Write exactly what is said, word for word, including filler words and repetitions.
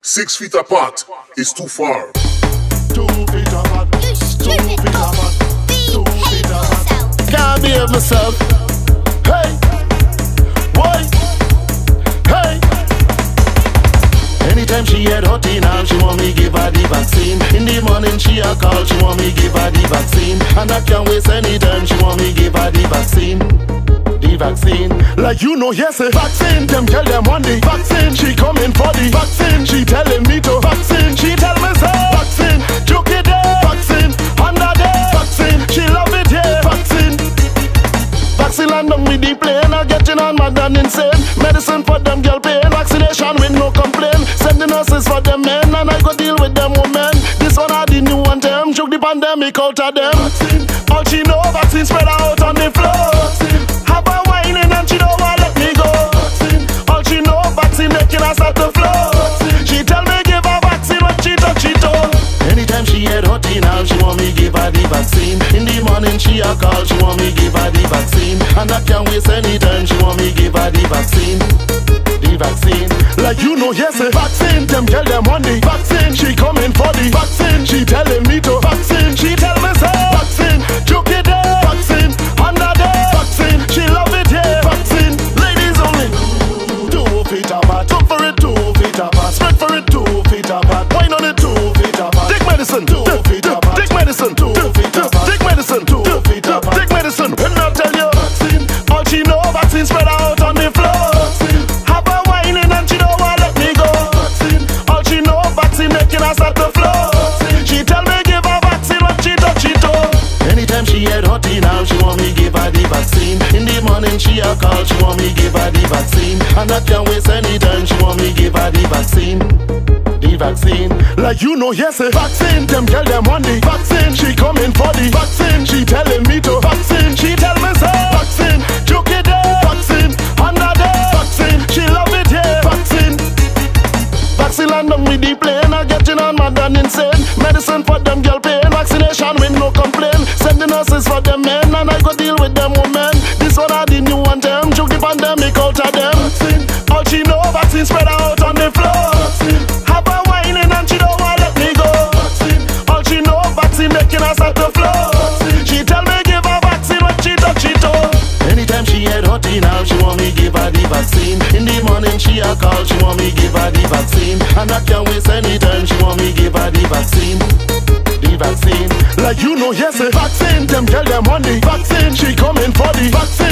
Six feet apart is too far. Two feet apart. You Two stupid feet fool. apart. Two feet Behave apart. yourself. Can't behave myself. Hey, boy. Hey. Anytime she had hot in her, she want me give her the vaccine. In the morning she a call, she want me give her the vaccine. And I can't waste any time, she want me give her the vaccine. The vaccine, like you know, yes, a vaccine. Them tell them on the vaccine. She coming for the vaccine. She telling me to vaccine. She tell me so. Vaccine, joke it there. Vaccine, under there. Vaccine, she love it, yeah. Vaccine. Vaccine land on with the plane. I getting on mad and insane. Medicine for them girl pain. Vaccination with no complaint. Send the nurses for them men. And I go deal with them women. This one are the new one term. Choke the pandemic out of them. Vaccine. All she know, vaccine spread out on the floor. Vaccine. Have her whining and she don't wanna let me go. Vaccine. All she know, vaccine making her start to flow. Vaccine. She tell me give her vaccine when she touch it all. Anytime she had hot in her, she want me give her the vaccine. In the morning she a call, she want me give her the vaccine. And I can't waste any time, she want me give her the vaccine. The vaccine, like you know, yes, a vaccine. Them tell them on the vaccine. She coming for the vaccine. She telling me to vaccine. She tell me so. Vaccine, joke it there. Vaccine, under there. Vaccine, she love it, yeah. Vaccine, ladies only. Two feet apart, jump for it, two feet apart. Spread for it, two feet apart. Wine on it, two feet apart. Take medicine, two feet apart. Take medicine, two feet apart. Take medicine, two feet apart. Take medicine, and I'll tell you. Vaccine, all she know, vaccine spread out on the floor. Vaccine, have her whining and she don't wanna let me go. Vaccine, all she know, vaccine making her start to flow. Vaccine, she tell me give her vaccine when she touch it all. Anytime she had hot in her, she want me give her the vaccine. In the morning she a call, she want me give her the vaccine. And I can't waste any time, she want me give her the vaccine. The vaccine, like you know, yes, a vaccine. Them tell them on the vaccine. She coming for the vaccine. She telling me to vaccine. She tell me so. Vaccine, joke it there. Vaccine, under there. Vaccine, she love it, yeah. Vaccine. Vaccine land on with the plane. I getting on mad and insane. Medicine for them girl pain. Vaccination with no complaint. Send the nurses for them men. And I go deal with them women. This one are the new one term. Choke the pandemic out of them. Vaccine, all she know, vaccine spread out on the floor. Vaccine, have her whining and she don't wanna let me go. Vaccine, all she know, vaccine making her start to flow. Vaccine, she tell me give her vaccine when she touch it all. Anytime she had hot in her, she want me give her the vaccine. In the morning she a call, she want me give her the vaccine. And I can't waste any time, she want me give her the vaccine. The vaccine, like you know, yes, a vaccine. Them tell them on the vaccine. She coming for the vaccine.